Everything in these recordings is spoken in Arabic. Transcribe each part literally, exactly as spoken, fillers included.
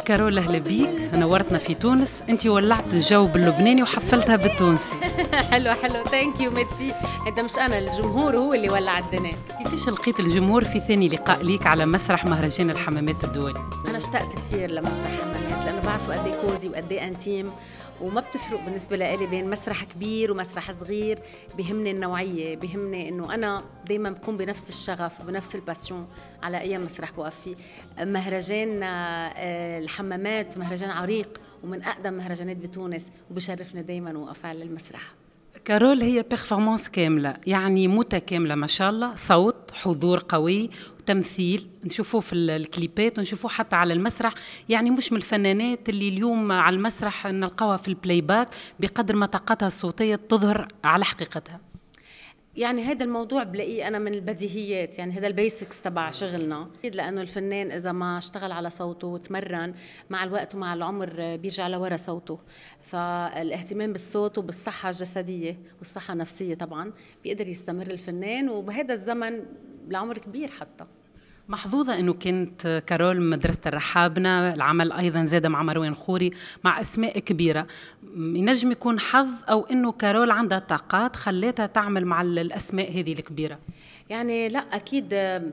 كارول أهلا بيك، نورتنا في تونس. أنت ولعت الجو باللبناني وحفلتها بالتونسي. حلو حلو، ثانك يو ميرسي. هذا مش أنا، الجمهور هو اللي ولع الدنيا. كيفاش لقيت الجمهور في ثاني لقاء ليك على مسرح مهرجان الحمامات الدولي؟ أنا اشتقت كثير لمسرح حمامات لأنه بعرفه قد إيه كوزي وقد إيه أنتيم، وما بتفرق بالنسبة لي بين مسرح كبير ومسرح صغير. بيهمني النوعية، بيهمني إنه أنا دايما بكون بنفس الشغف وبنفس الباسيون على أي مسرح بوقف فيه. مهرجان الحمامات مهرجان عريق ومن أقدم مهرجانات بتونس، وبشرفني دايما وقف على المسرح. كارول هي بيرفورمانس كاملة، يعني متكاملة ما شاء الله، صوت، حضور قوي، تمثيل نشوفوه في الكليبات ونشوفوه حتى على المسرح. يعني مش من الفنانات اللي اليوم على المسرح نلقاها في البلاي باك بقدر ما طاقتها الصوتية تظهر على حقيقتها. يعني هذا الموضوع بلاقيه أنا من البديهيات، يعني هذا البيسكس تبع شغلنا، لأنه الفنان إذا ما اشتغل على صوته وتمرن مع الوقت ومع العمر بيرجع لورا صوته. فالاهتمام بالصوت وبالصحة الجسدية والصحة النفسية طبعا بيقدر يستمر الفنان، وبهذا الزمن لعمر كبير. حتى محظوظة أنه كانت كارول مدرسة الرحابنة، العمل أيضا زاد مع مروان خوري مع أسماء كبيرة. ينجم يكون حظ أو أنه كارول عندها طاقات خلتها تعمل مع الأسماء هذه الكبيرة؟ يعني لا أكيد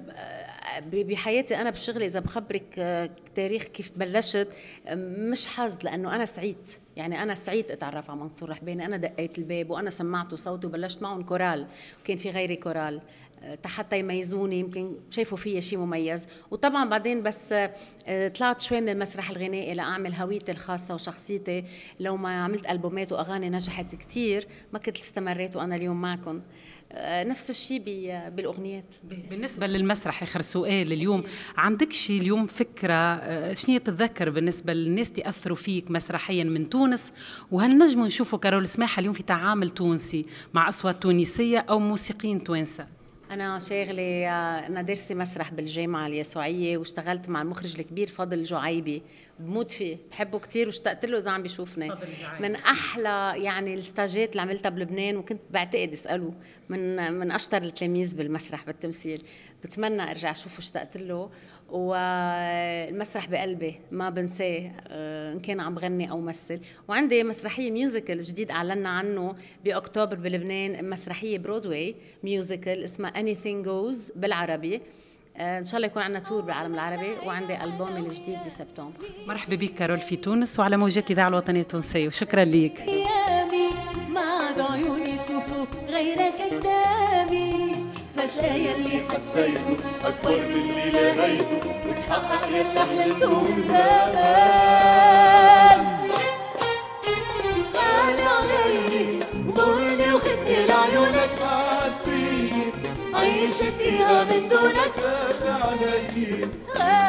بحياتي أنا بالشغل إذا بخبرك تاريخ كيف بلشت مش حظ، لأنه أنا سعيد. يعني أنا سعيد أتعرف على منصور رحباني، أنا دقيت الباب وأنا سمعته صوتي وبلشت معهم كورال، وكان في غيري كورال حتى يميزوني، يمكن شايفوا فيا شيء مميز. وطبعا بعدين بس طلعت شوي من المسرح الغنائي لأعمل هويتي الخاصة وشخصيتي. لو ما عملت ألبومات وأغاني نجحت كتير ما كنت استمريت وأنا اليوم معكم. نفس الشيء بالأغنيات. بالنسبة للمسرح، آخر سؤال اليوم، عندك شيء اليوم فكرة شنو تتذكر بالنسبة للناس تأثروا فيك مسرحيا من تونس؟ وهل نجموا نشوفوا كارول سماحة اليوم في تعامل تونسي مع أصوات تونسية أو موسيقيين توانسة؟ أنا شاغلة، أنا دارسة مسرح بالجامعة اليسوعية واشتغلت مع المخرج الكبير فاضل الجعيبي، بموت فيه، بحبه كتير واشتقت له إذا عم بيشوفني. من أحلى يعني الستاجات اللي عملتها بلبنان، وكنت بعتقد اسأله من من أشطر التلاميذ بالمسرح بالتمثيل. بتمنى أرجع أشوفه، اشتقت له. والمسرح بقلبي ما بنساه إن كان عم بغني أو مثل. وعندي مسرحية ميوزيكال جديد أعلنا عنه بأكتوبر بلبنان، مسرحية برودواي ميوزيكال اسمها Anything Goes بالعربي. إن شاء الله يكون عندنا تور بالعالم العربي، وعندي ألبومي الجديد بسبتمبر. مرحبا بك كارول في تونس وعلى موجات الإذاعة الوطنية التونسية، وشكرا ليك. ما عيوني يشوفوا غيرك كتابي، فجأة يلي حسيته أكبر من اللي لغيته، وتحقق يلي حلمته من زمان. خلي علي ضرني وخدني لعيونك، بعد فيي عيشتيها من دونك. خلي علي